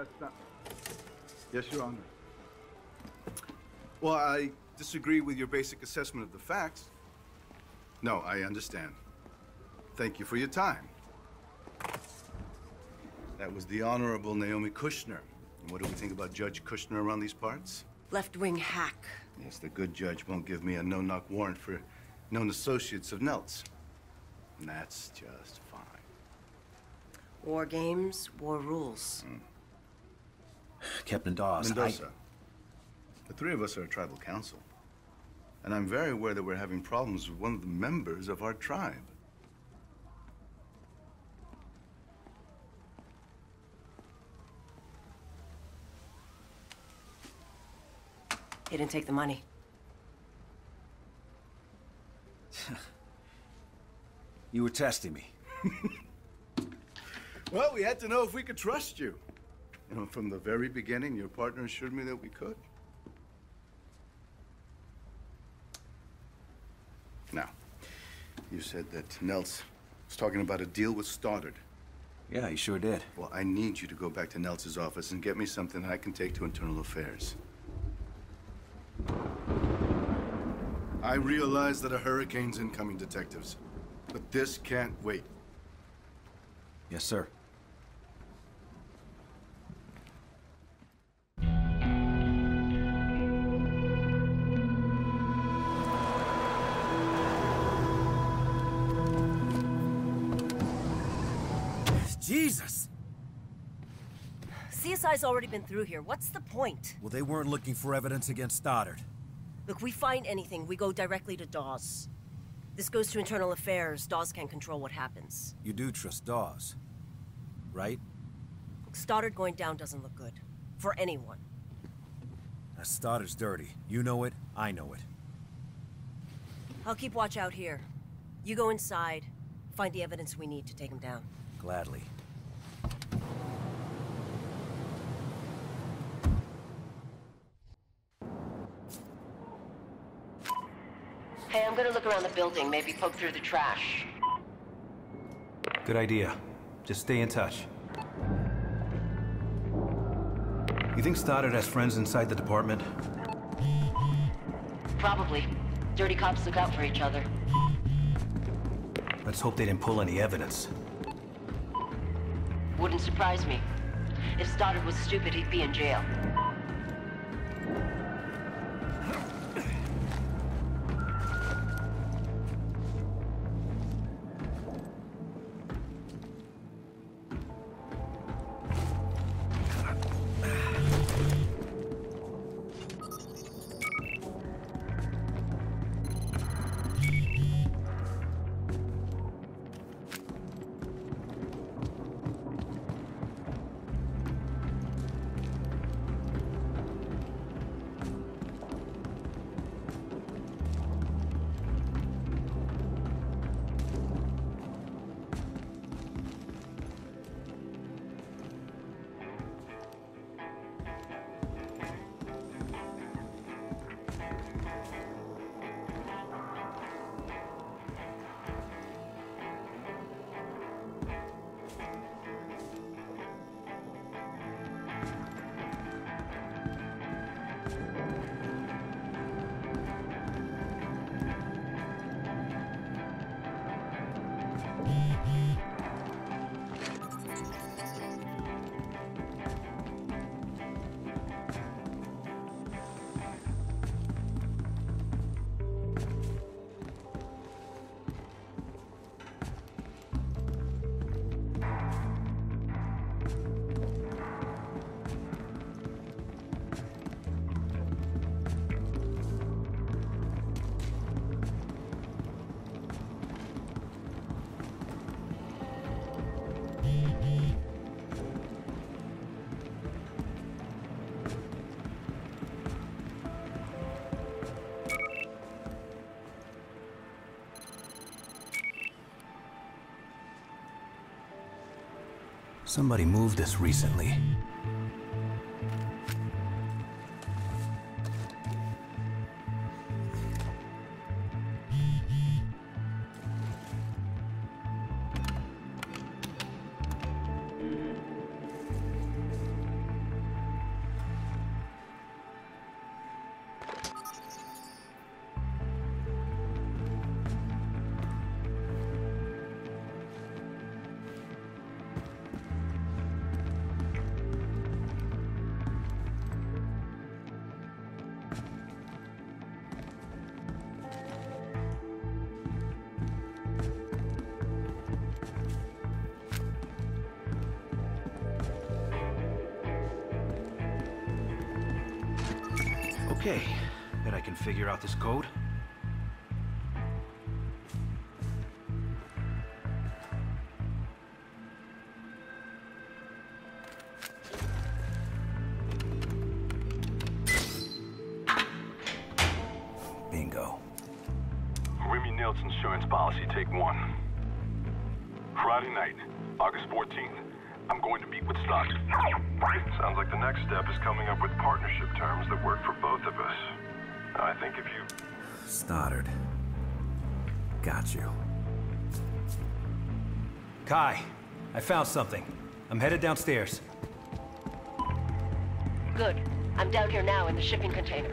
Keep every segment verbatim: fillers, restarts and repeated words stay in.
that's not... Yes, Your Honor. Well, I disagree with your basic assessment of the facts. No, I understand. Thank you for your time. That was the Honorable Naomi Kushner. And what do we think about Judge Kushner around these parts? Left-wing hack. Yes, the good judge won't give me a no-knock warrant for known associates of Nelt's. And that's just fine. War games, war rules. Mm. Captain Dawes, Mendoza, I... the three of us are a tribal council. And I'm very aware that we're having problems with one of the members of our tribe. He didn't take the money. You were testing me. Well, we had to know if we could trust you. You know, from the very beginning, your partner assured me that we could. Now, you said that Nelt's was talking about a deal with Stoddard. Yeah, he sure did. Well, I need you to go back to Nelt's office and get me something I can take to Internal Affairs. I realize that a hurricane's incoming, detectives. But this can't wait. Yes, sir. Jesus! C S I's already been through here. What's the point? Well, they weren't looking for evidence against Stoddard. Look, we find anything, we go directly to Dawes. This goes to Internal Affairs. Dawes can't control what happens. You do trust Dawes, right? Stoddard going down doesn't look good. For anyone. Now, Stoddard's dirty. You know it, I know it. I'll keep watch out here. You go inside, find the evidence we need to take him down. Gladly. Hey, I'm gonna look around the building, maybe poke through the trash. Good idea. Just stay in touch. You think Stoddard has friends inside the department? Probably. Dirty cops look out for each other. Let's hope they didn't pull any evidence. Wouldn't surprise me. If Stoddard was stupid, he'd be in jail. Somebody moved this recently. Okay, bet I can figure out this code. Bingo. Remy Nilt's insurance policy, take one. Friday night, August fourteenth. I'm going to meet with Stoddard. Sounds like the next step is coming up with partnership terms that work for both of us. I think if you... Stoddard. Got you. Kai, I found something. I'm headed downstairs. Good. I'm down here now in the shipping container.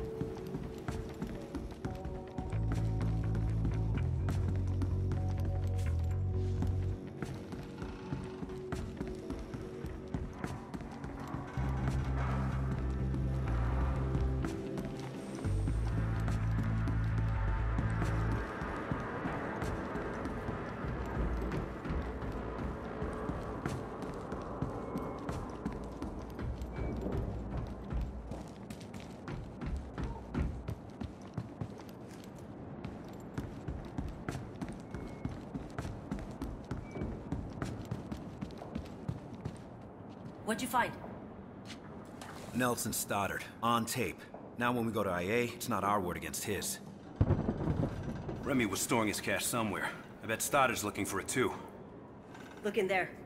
What'd you find? Nelson Stoddard, on tape. Now when we go to I A, it's not our word against his. Remy was storing his cash somewhere. I bet Stoddard's looking for it too. Look in there.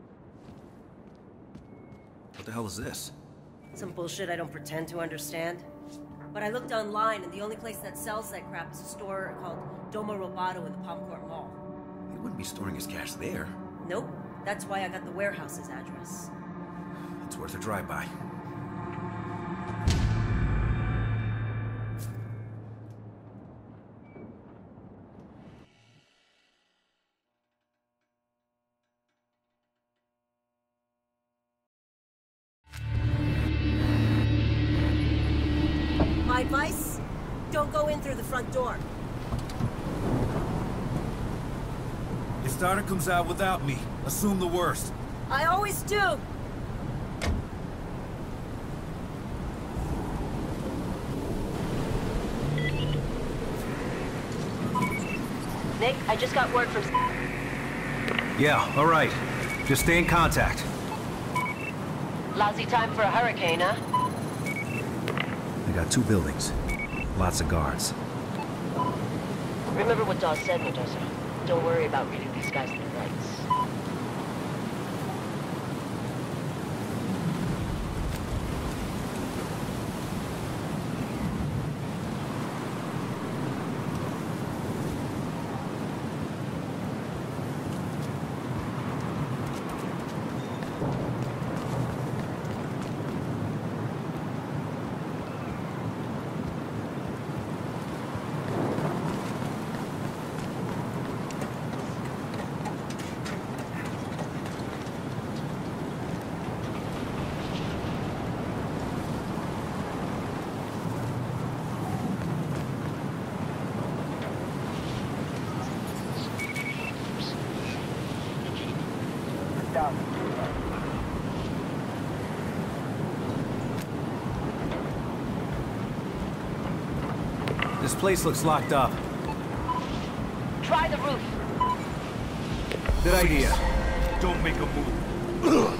What the hell is this? Some bullshit I don't pretend to understand. But I looked online, and the only place that sells that crap is a store called Domo Roboto in the Palm Court Mall. He wouldn't be storing his cash there. Nope. That's why I got the warehouse's address. It's worth a drive-by. My advice? Don't go in through the front door. If Stoddard comes out without me, assume the worst. I always do! Nick, I just got word from... Yeah, all right. Just stay in contact. Lousy time for a hurricane, huh? They got two buildings. Lots of guards. Remember what Dawes said, Mendoza. Don't worry about reading these guys their rights. This place looks locked up. Try the roof. Good idea. Don't make a move.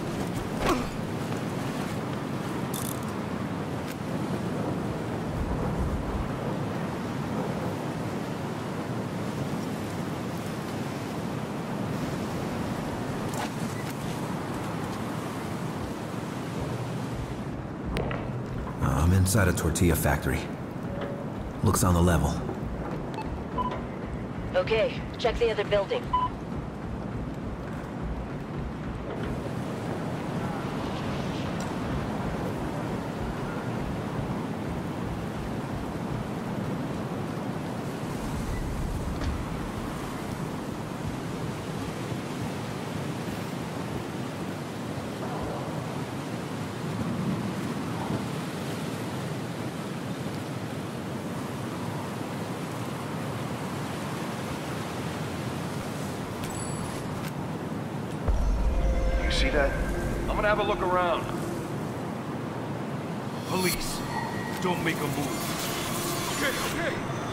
I'm inside a tortilla factory. Looks on the level. Okay, check the other building. See that? I'm gonna have a look around. Police. Don't make a move. Okay, okay.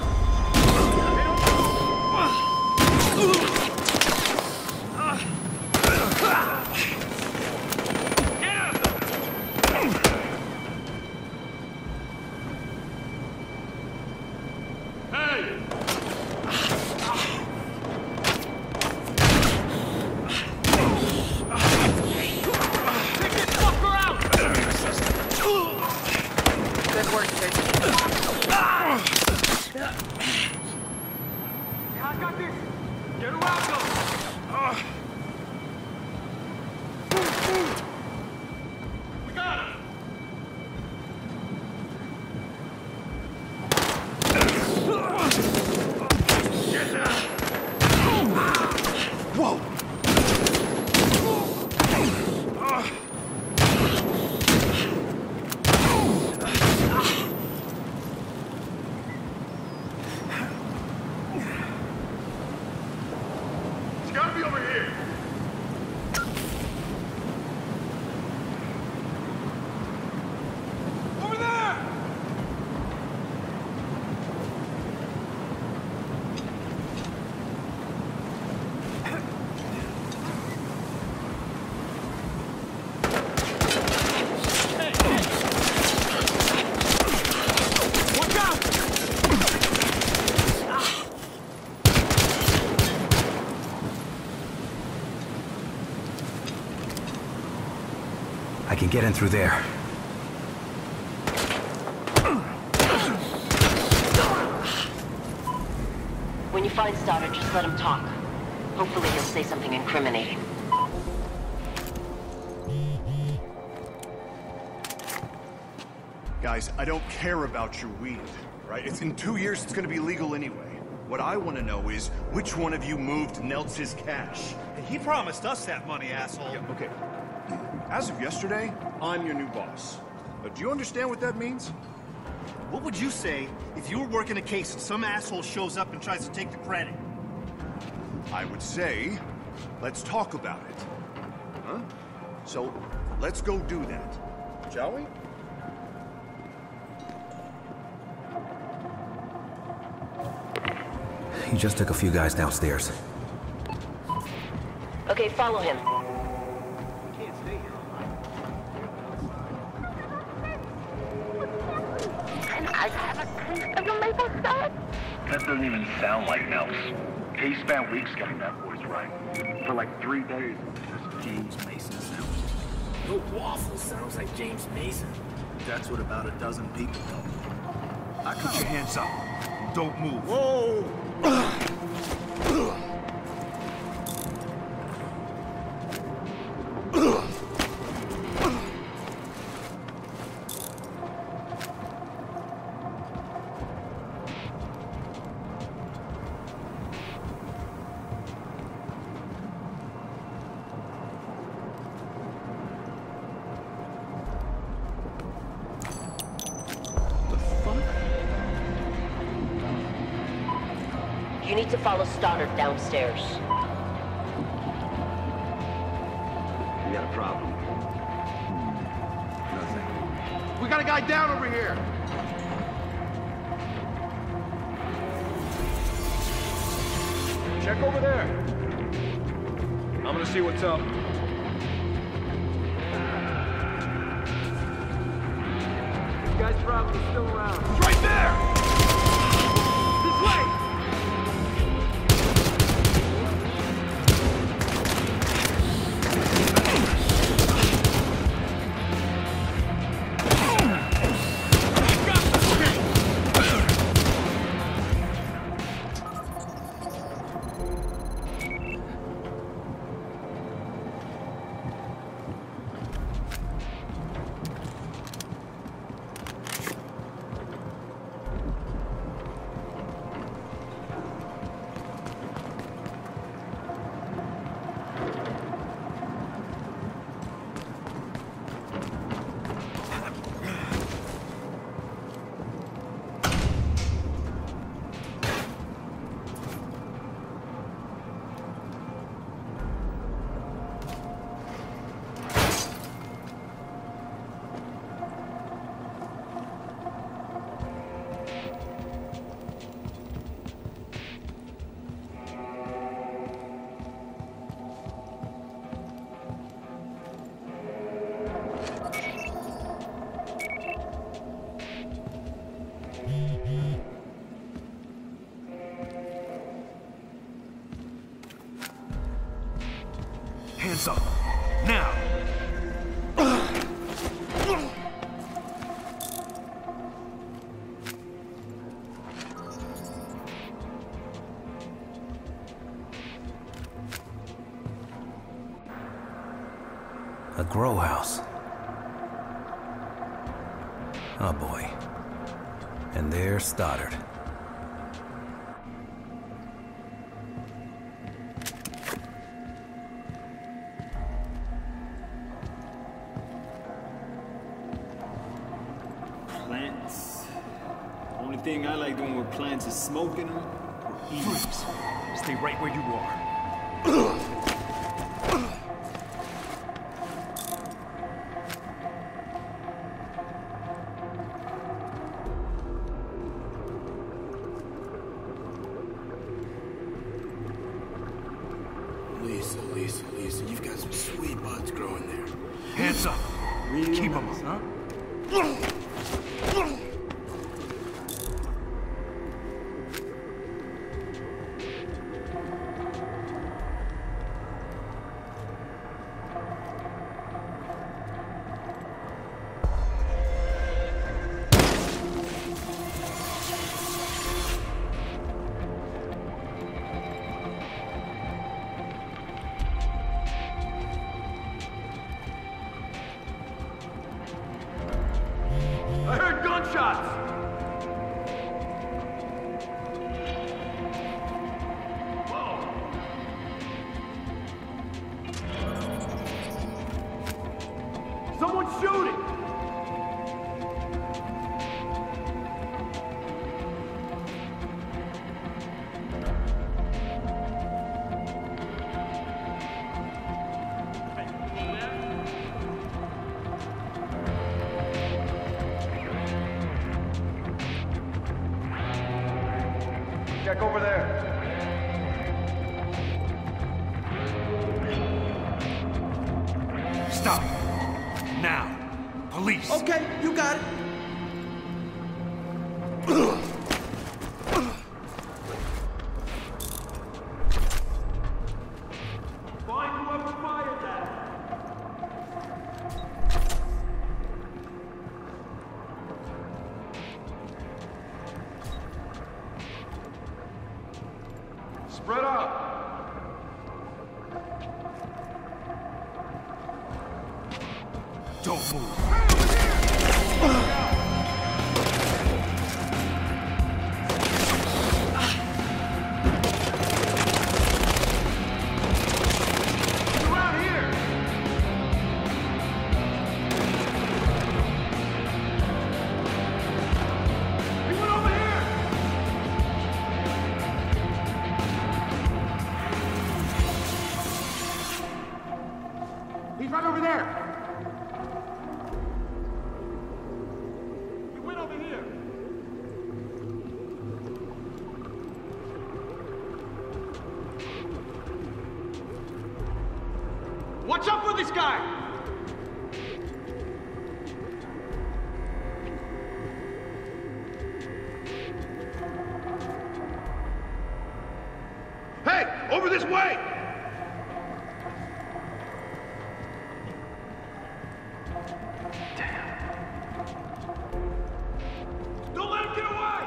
I can get in through there. When you find Stoddard, just let him talk. Hopefully he'll say something incriminating. Guys, I don't care about your weed, right? It's in two years, it's gonna be legal anyway. What I want to know is, which one of you moved Neltz's cash? He promised us that money, asshole. Yeah, okay. As of yesterday, I'm your new boss. But do you understand what that means? What would you say if you were working a case and some asshole shows up and tries to take the credit? I would say, let's talk about it. Huh? So, let's go do that. Shall we? He just took a few guys downstairs. Okay, follow him. Can I have a taste of the maple syrup? That doesn't even sound like Nels. He spent weeks getting that voice right. For like three days. James Mason sounds. Your waffle sounds like James Mason. That's what about a dozen people know. I put your hands up. Don't move. Whoa! You need to follow Stoddard downstairs. You got a problem? Nothing. We got a guy down over here! Check over there. I'm gonna see what's up. This guy's probably still around. It's right there! This way! hands up. Now! A grow house. Oh boy. And there's Stoddard. Plants. Only thing I like doing with plants is smoking them. Freeze. Stay right where you are. Lisa, Lisa, Lisa, you've got some sweet buds growing there. Hands up. Real Keep them nice, up. huh? I heard gunshots! Whoa! Someone's shooting! Check over there. Stop. Now. Police. Okay, you got it. Find whoever fired that. Spread out. Don't move. Around here. He went over here. He's right over there. He went over here. Watch out for this guy! Hey, over this way! Don't let him get away!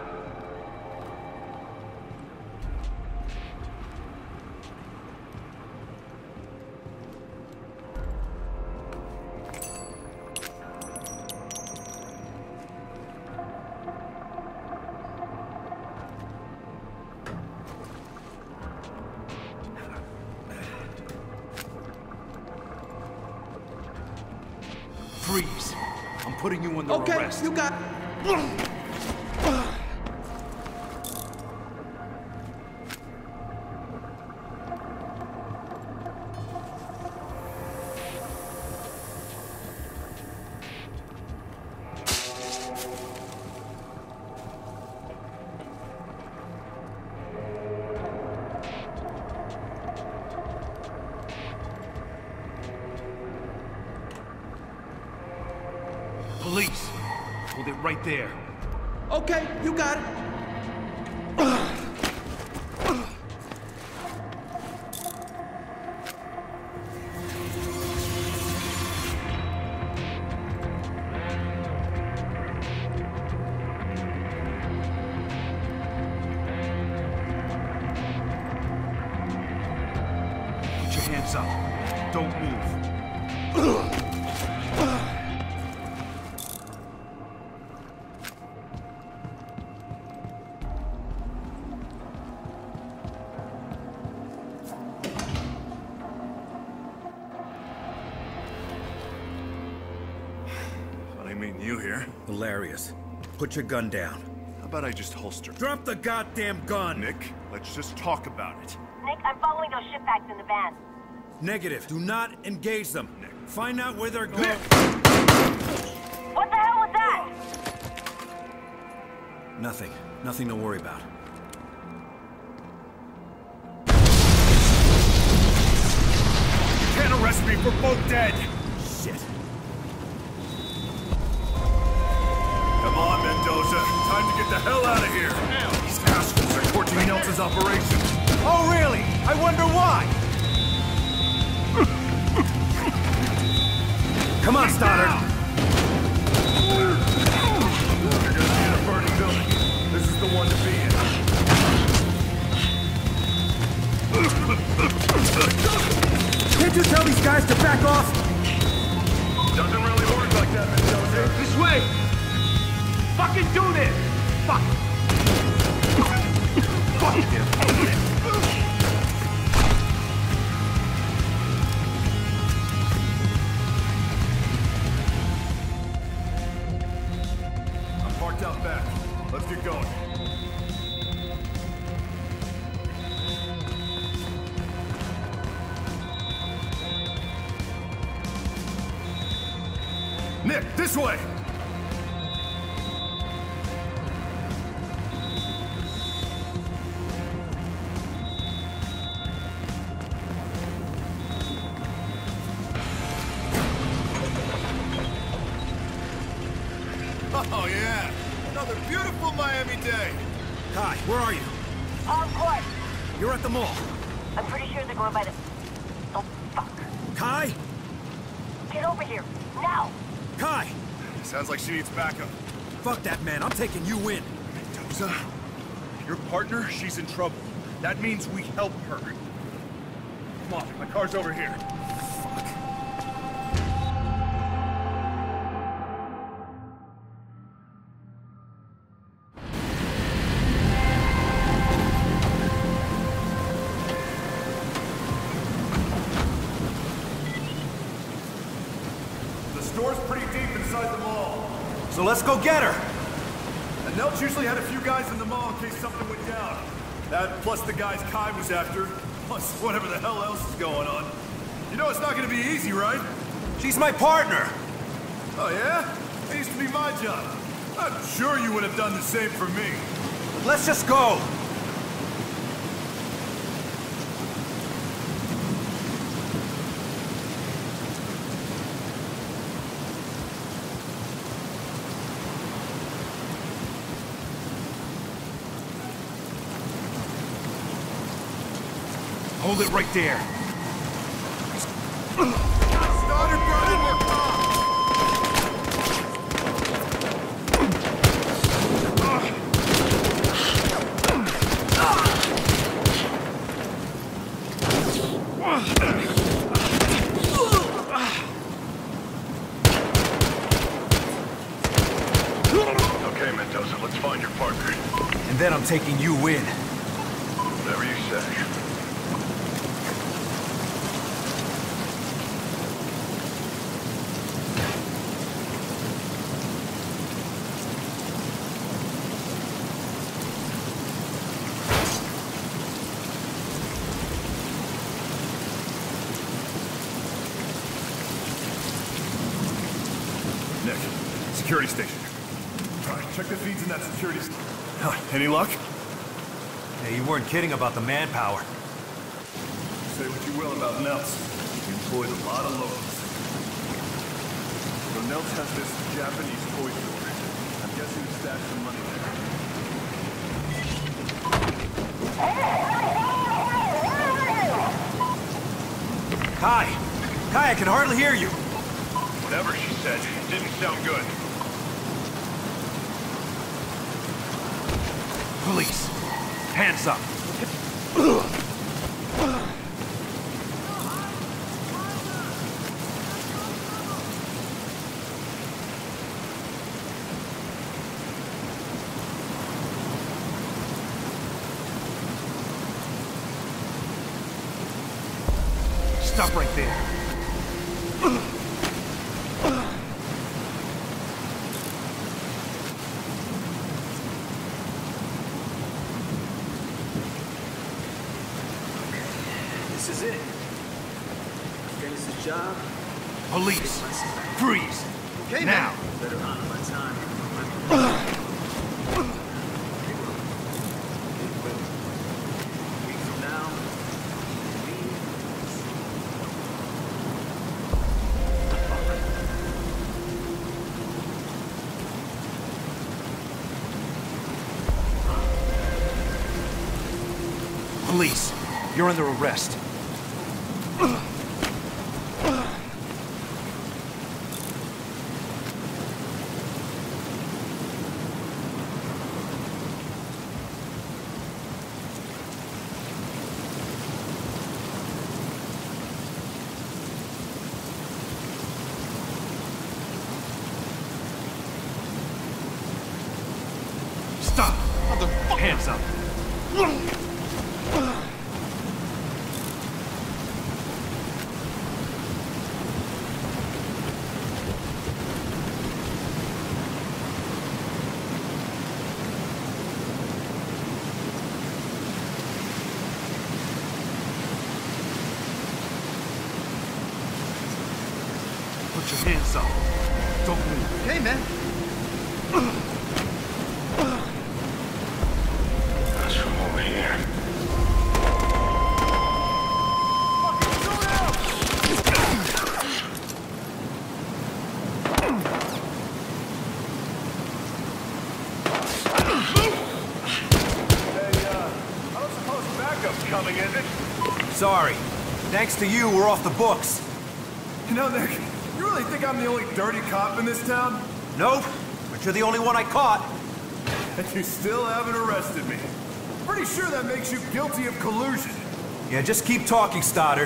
Freeze. I'm putting you under Okay, arrest. you got it. Police. Hold it right there. Okay, you got it. Put your hands up. Don't move. Funny meeting you here. Hilarious. Put your gun down. How about I just holster? Drop the goddamn gun! Nick, let's just talk about it. Nick, I'm following those ship packs in the van. Negative. Do not engage them. Nick. Find out where they're going. What the hell was that? Nothing. Nothing to worry about. You can't arrest me. We're both dead. Shit. Come on, Mendoza. Time to get the hell out of here. These assholes are torching Nelson's operation. Oh, really? I wonder why. Come on, Stoddard. You're gonna be in a burning building. This is the one to be in. Can't you tell these guys to back off? Doesn't really work like that, Mendoza. This way! Fucking do this! Fuck! Fuck him! I'm parked out back. Let's get going. Nick, this way! Oh, yeah. Another beautiful Miami day. Kai, where are you? On course. You're at the mall. I'm pretty sure they're going by the... Oh, fuck. Kai? Get over here. Now! Kai! Sounds like she needs backup. Fuck that man. I'm taking you in. Mendoza, your partner, she's in trouble. That means we help her. Come on, my car's over here. So let's go get her! And Nelch usually had a few guys in the mall in case something went down. That plus the guys Kai was after, plus whatever the hell else is going on. You know it's not gonna be easy, right? She's my partner! Oh yeah? It used to be my job. I'm sure you would have done the same for me. Let's just go! Hold it right there. Starter brought in your car! Okay, Mendoza, let's find your partner. And then I'm taking you in. Whatever you say. Nick, security station. All right, check the feeds in that security station. Huh, any luck? Hey, you weren't kidding about the manpower. Say what you will about Nels. He employed a lot of locals. So Nels has this Japanese toy store. I'm guessing he stashed some money there. Kai! Kai, I can hardly hear you! Whatever she said, it didn't sound good. Police! Hands up! Stop right there. This is it. Finish the job. Police, freeze. Okay, now. man. Better honor my time. Week from now, Police, you're under arrest. Stop! Motherfucker! Hands up! Put your hands up. Don't move. Okay, man. That's from over here. Hey, uh, I don't suppose backup's coming, is it? Sorry. Thanks to you, we're off the books. You know, Nick, you really think I'm the only dirty cop in this town? Nope, but you're the only one I caught. And you still haven't arrested me. Pretty sure that makes you guilty of collusion. Yeah, just keep talking, Stoddard.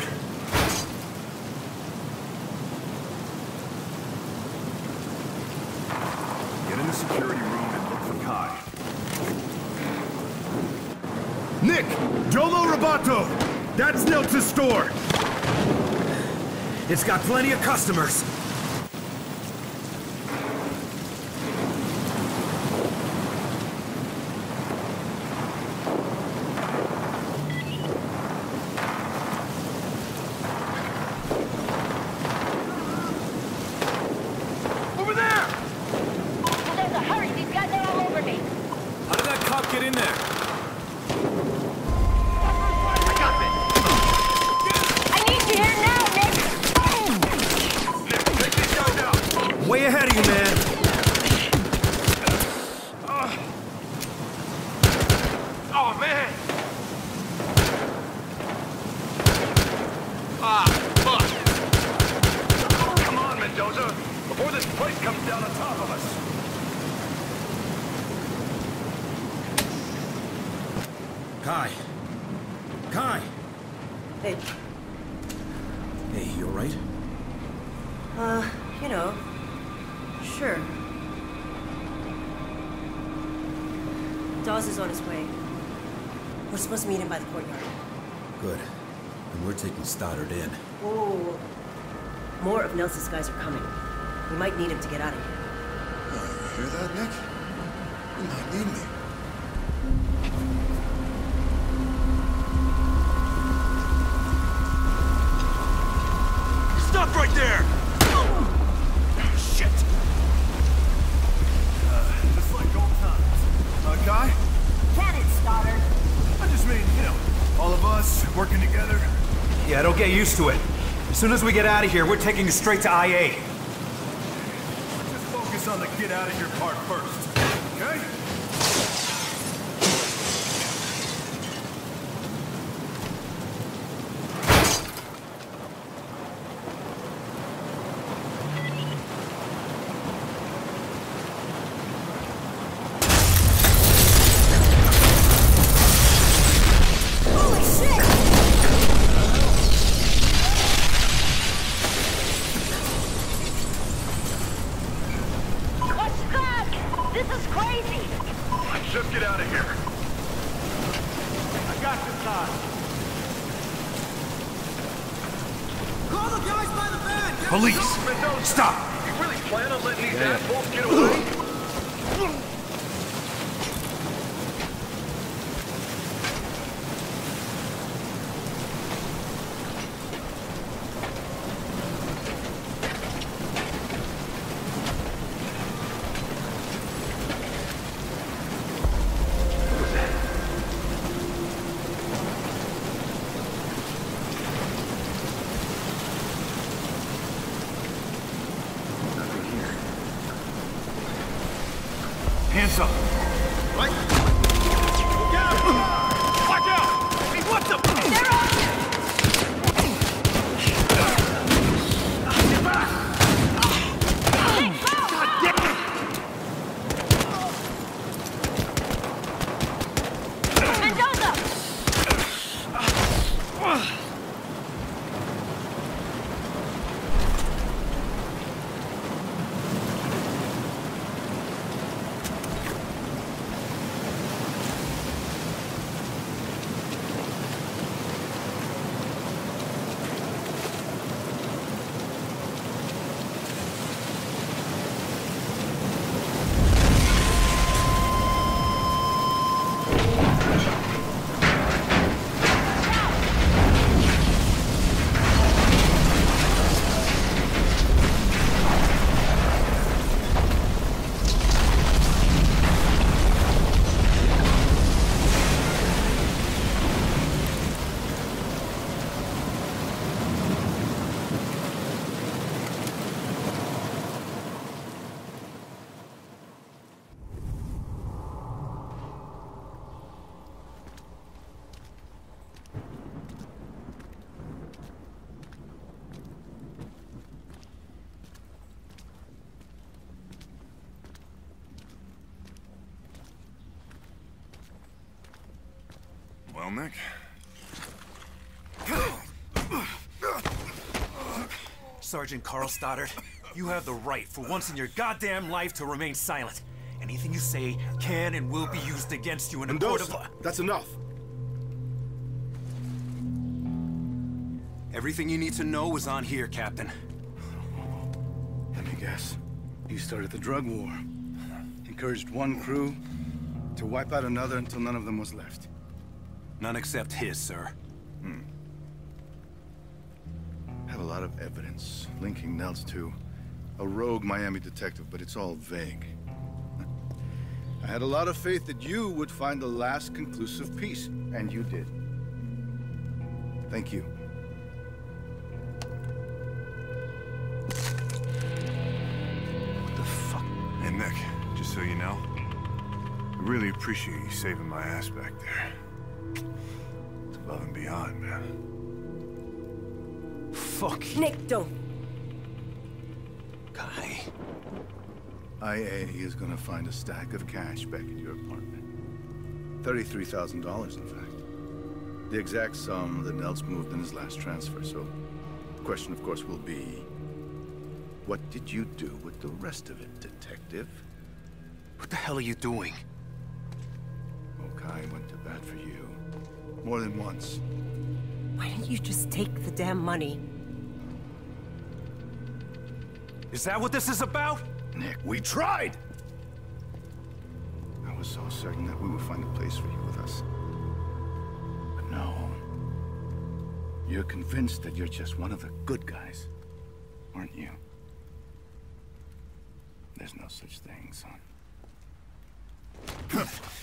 Get in the security room and look for Kai. Nick! Domo Roboto! That's Niltz's store! It's got plenty of customers. Over there! Mendoza, hurry! These guys are all over me! how did that cop get in there? I need you here now, Nick! Nick, take these guys out! Way ahead of you, man. Oh, man! Ah, fuck! Come on, Mendoza! Before this place comes down on top of us! Kai. Kai. Hey, Hey, you alright? uh, you know, sure. Dawes is on his way. We're supposed to meet him by the courtyard. Good. And we're taking Stoddard in. Whoa, whoa, whoa. More of Nelson's guys are coming. We might need him to get out of here. Oh, you hear that, Nick? You might need me. Stop right there! Shit! Uh, just like old times. Uh, Kai? Can it, Stoddard? I just mean, you know, all of us working together. Yeah, don't get used to it. As soon as we get out of here, we're taking you straight to I A. Just focus on the get out of here part first, okay? Holy shit! What's that? This is crazy! Let's just get out of here. I got this time. Police! Stop! You really plan on letting these assholes get away? Hands up! What? Look out! Watch out! Hey, what the? They're on! Get back! God damn it! Mendoza! Well, Nick. Sergeant Carl Stoddard, you have the right for once in your goddamn life to remain silent. Anything you say can and will be used against you in a court of law. That's enough. Everything you need to know is on here, Captain. Let me guess. You started the drug war. Encouraged one crew to wipe out another until none of them was left. None except his, sir. Hmm. I have a lot of evidence linking Nels to a rogue Miami detective, but it's all vague. I had a lot of faith that you would find the last conclusive piece, and you did. Thank you. What the fuck? Hey, Nick, just so you know, I really appreciate you saving my ass back there. It's above and beyond, man. Fuck. Nick, don't. Guy. I A is gonna find a stack of cash back in your apartment. thirty-three thousand dollars, in fact. The exact sum that Nels moved in his last transfer, so the question, of course, will be, what did you do with the rest of it, detective? What the hell are you doing? Okai went to bat for you. More than once. Why didn't you just take the damn money? Is that what this is about? Nick, we tried! I was so certain that we would find a place for you with us. But no. You're convinced that you're just one of the good guys, aren't you? There's no such thing, son.